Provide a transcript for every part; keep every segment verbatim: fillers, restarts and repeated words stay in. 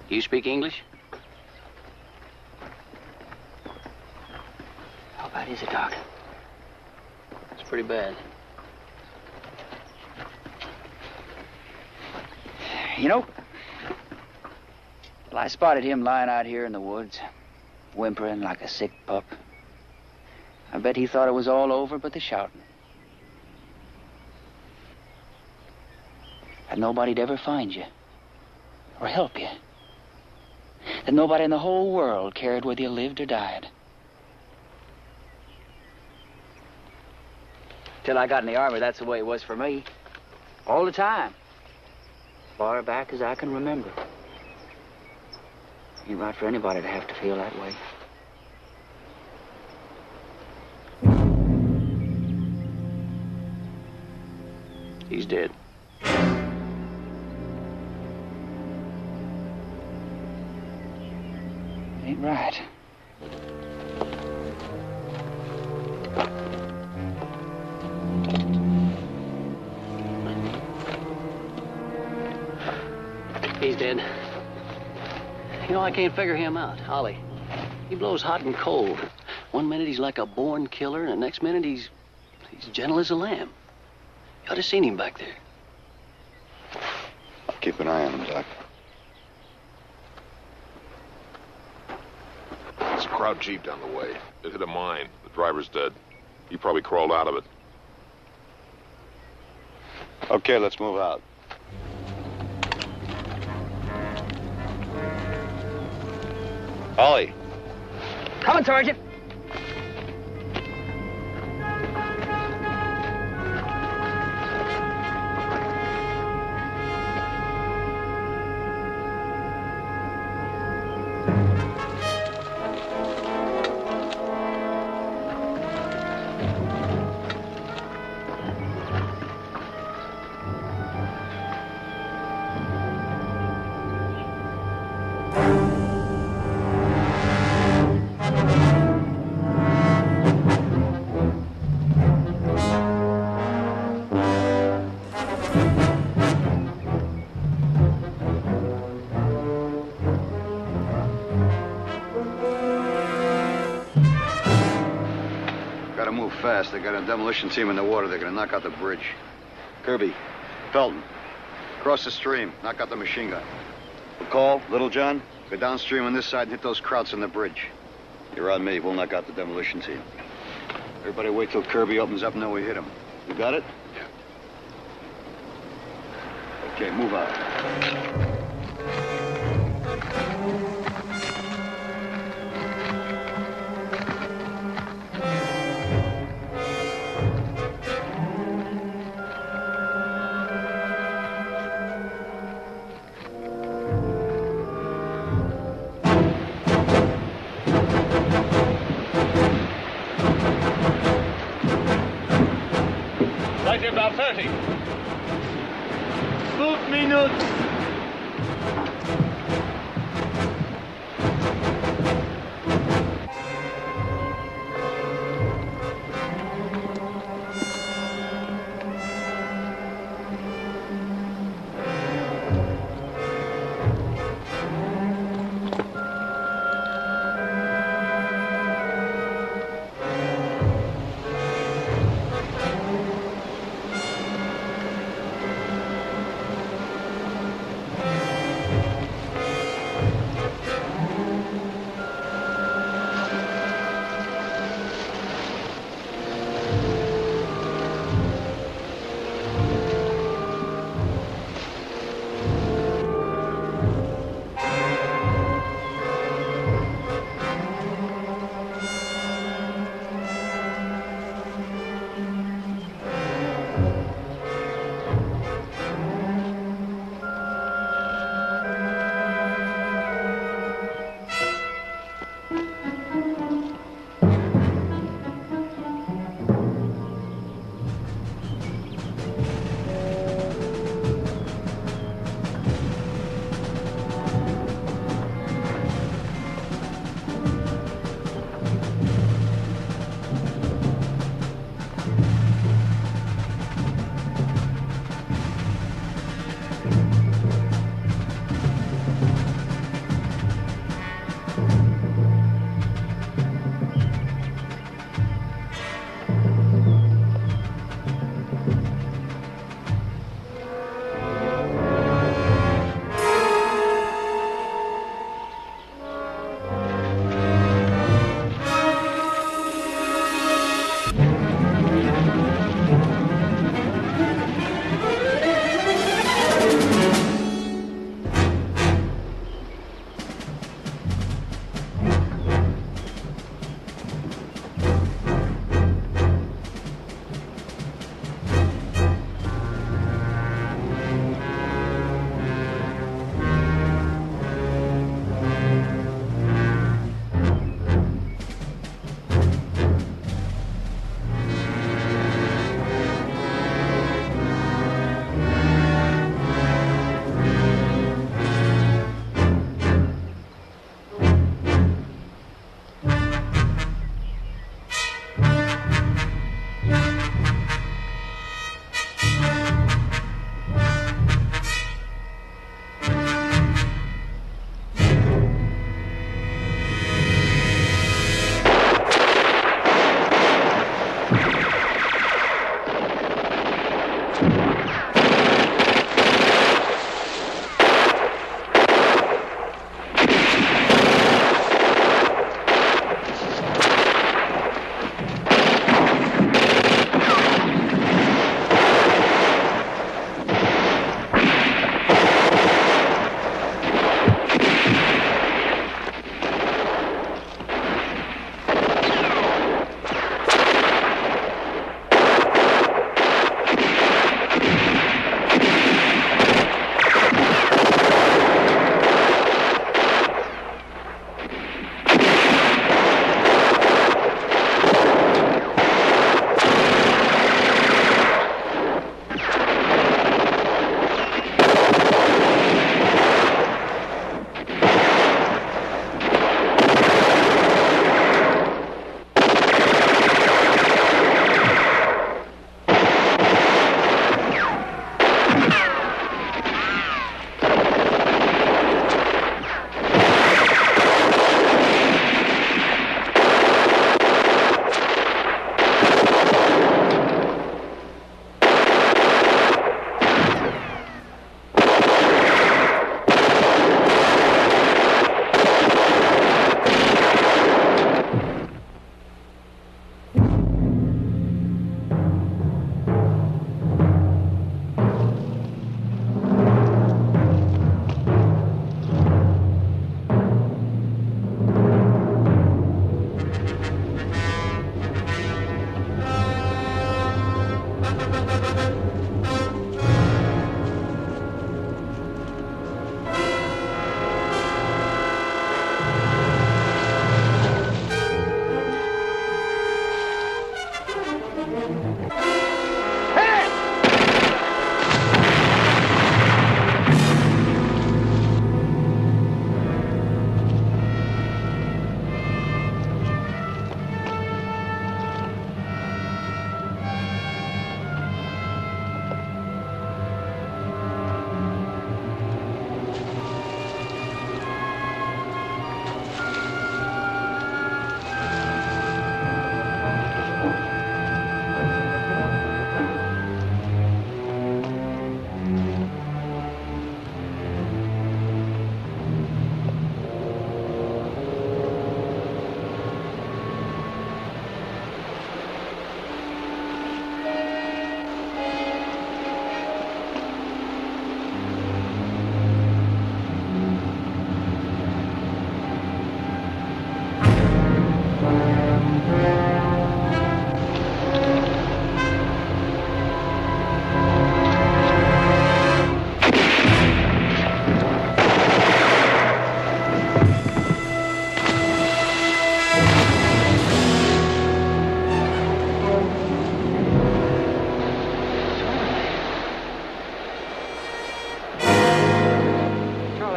Do you speak English? How bad is it, Doc? It's pretty bad. You know, well, I spotted him lying out here in the woods, whimpering like a sick pup. I bet he thought it was all over but the shouting. That nobody'd ever find you or help you. That nobody in the whole world cared whether you lived or died. Till I got in the army, that's the way it was for me. All the time. Far back as I can remember. Ain't right for anybody to have to feel that way. He's dead. Ain't right. He's dead. You know, I can't figure him out, Ollie. He blows hot and cold. One minute he's like a born killer, and the next minute he's he's gentle as a lamb. You ought to seen him back there. I'll keep an eye on him, Doc. There's a crowd jeep down the way. It hit a mine. The driver's dead. He probably crawled out of it. Okay, let's move out. Ollie. Coming, Sergeant. Fast. They got a demolition team in the water. They're gonna knock out the bridge. Kirby, Felton, cross the stream. Knock out the machine gun. McCall, Little John, go downstream on this side and hit those krauts on the bridge. You're on me. We'll knock out the demolition team. Everybody wait till Kirby opens up and then we hit him. You got it? Yeah. Okay, move out. About thirty. Fünf minutes.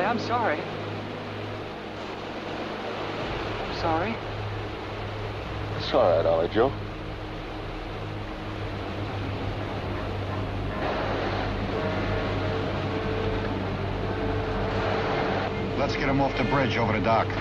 I'm sorry. I'm sorry. It's all right, Ollie Joe. Let's get him off the bridge over the dock.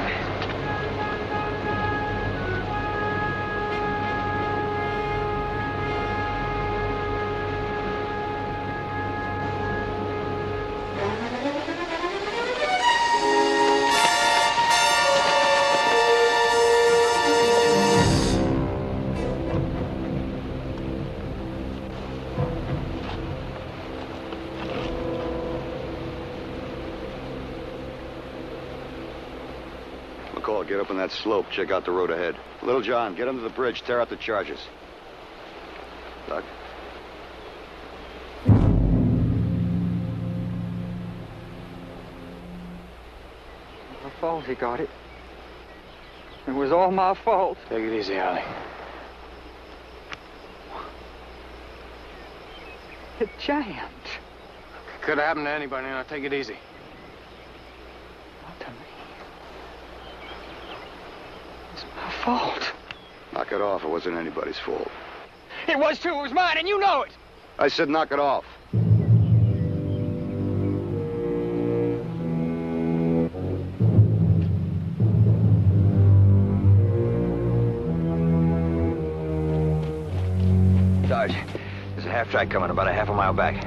McCall, get up on that slope. Check out the road ahead. Little John, get under the bridge. Tear out the charges. Doc? My fault he got it. It was all my fault. Take it easy, Ollie. It jammed. Could have happened to anybody. Now take it easy. Not to me. It's my fault. Knock it off. It wasn't anybody's fault. It was too. It was mine, and you know it. I said knock it off. Sarge, there's a half-track coming about a half a mile back.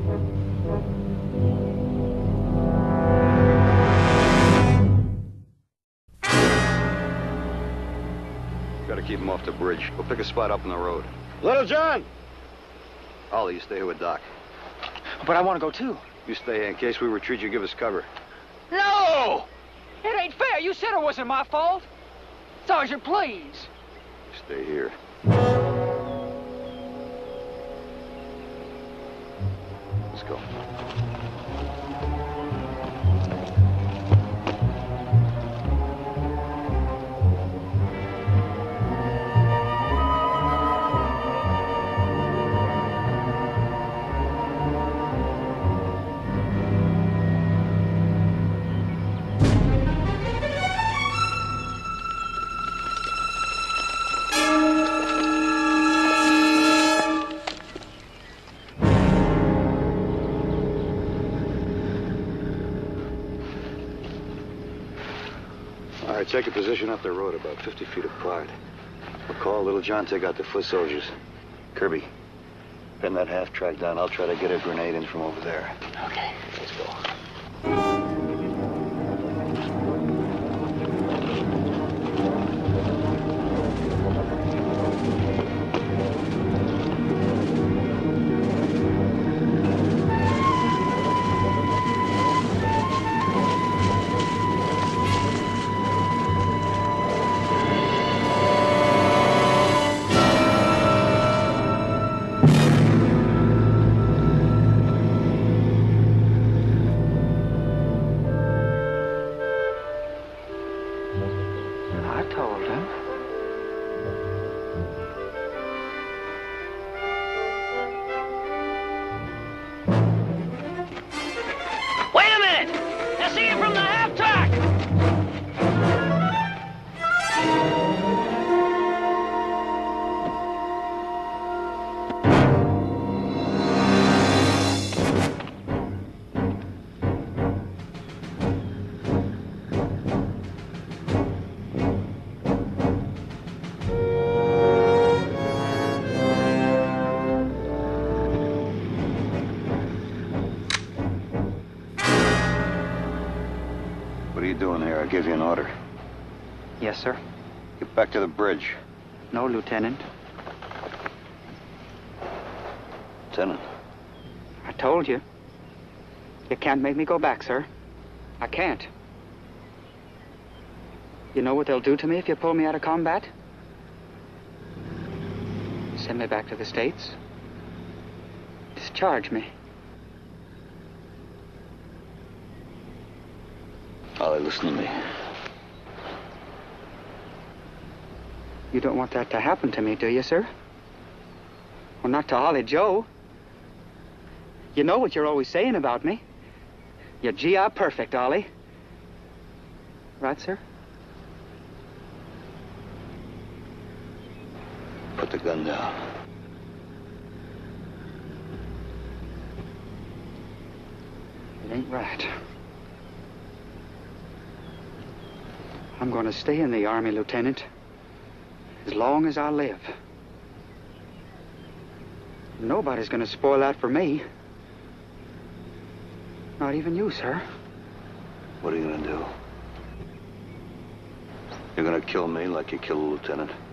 Gotta keep him off the bridge. We'll pick a spot up on the road. Little John! Ollie, you stay here with Doc. But I want to go too. You stay here. In case we retreat, you give us cover. No! It ain't fair. You said it wasn't my fault. Sergeant, please. Stay here. Let's go. All right, take a position up the road about fifty feet apart. McCall, Little John, take out the foot soldiers. Kirby, pin that half-track down. I'll try to get a grenade in from over there. Okay. Let's go. I told him. Wait a minute! I see you from the half-track! What are you doing here? I gave you an order. Yes, sir. Get back to the bridge. No, Lieutenant. Lieutenant. I told you. You can't make me go back, sir. I can't. You know what they'll do to me if you pull me out of combat? Send me back to the States. Discharge me. Ollie, listen to me. You don't want that to happen to me, do you, sir? Well, not to Ollie Joe. You know what you're always saying about me. You're G I perfect, Ollie. Right, sir? Put the gun down. It ain't right. I'm going to stay in the Army, Lieutenant, as long as I live. Nobody's going to spoil that for me. Not even you, sir. What are you gonna do? You're gonna kill me like you killed the lieutenant?